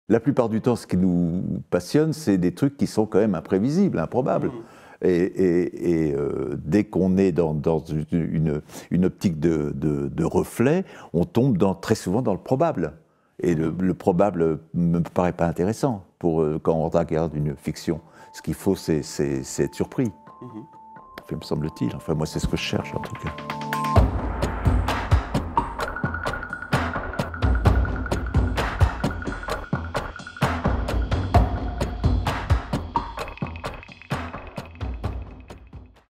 La plupart du temps, ce qui nous passionne, c'est des trucs qui sont quand même imprévisibles, improbables. Dès qu'on est dans une optique de reflet, on tombe très souvent dans le probable. Et le probable ne me paraît pas intéressant quand on regarde une fiction. Ce qu'il faut, c'est être surpris. Enfin, me semble-t-il. Enfin, moi, c'est ce que je cherche, en tout cas.